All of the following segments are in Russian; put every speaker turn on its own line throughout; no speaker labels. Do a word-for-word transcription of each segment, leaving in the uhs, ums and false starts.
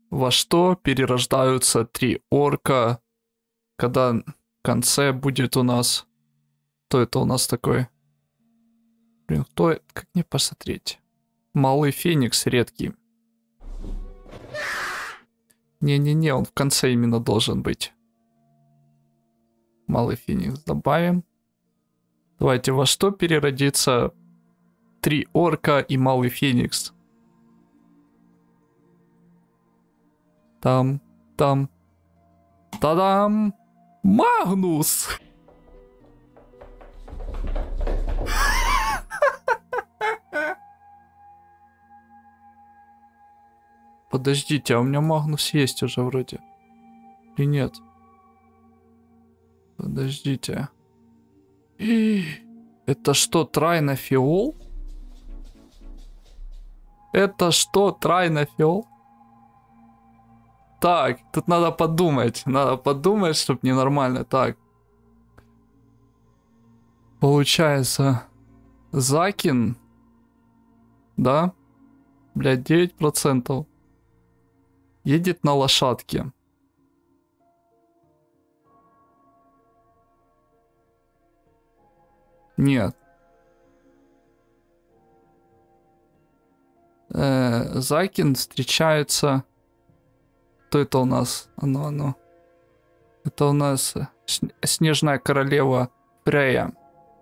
Во что перерождаются три орка, когда в конце будет у нас... Кто это у нас такой? Блин, кто это? Как мне посмотреть? Малый феникс редкий. Не-не-не, он в конце именно должен быть. Малый феникс добавим. Давайте, во что переродится три орка и малый феникс? Там, там. Та-дам! Магнус! Подождите, а у меня Магнус есть уже вроде. Или нет? Подождите. И... Это что, трайнофиол? Это что, трайнофиол? Так, тут надо подумать. Надо подумать, чтобы ненормально. Так. Получается... Закин. Да? Блядь, девять процентов. Едет на лошадке. Нет. Э, Закин встречается... Кто это у нас? Оно, оно. Это у нас снежная королева Фрея.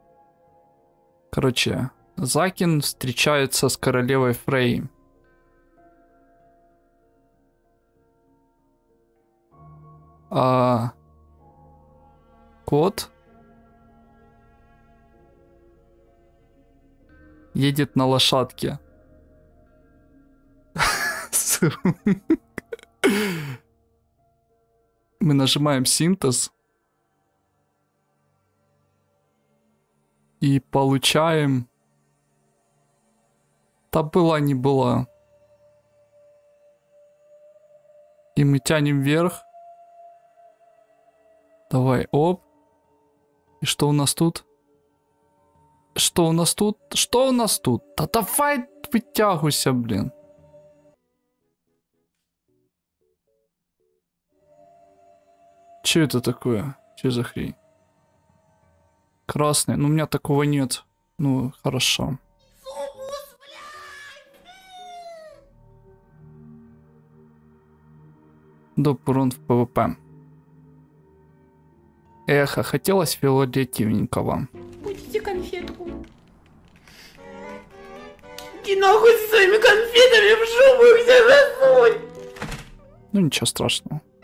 Короче, Закин встречается с королевой Фрей. А... Кот едет на лошадке. Мы нажимаем синтез и получаем... Та была не была. И мы тянем вверх. Давай, оп. И что у нас тут? Что у нас тут? Что у нас тут? Да давай вытягивайся, блин. Че это такое? Че за хрень? Красный. Ну, у меня такого нет. Ну, хорошо. Доп. Урон в ПВП. Эх, а хотелось фиолетовенького.
Будете конфетку. Иди нахуй с своими конфетами в жопу, их всех засунь.
Ну, ничего страшного.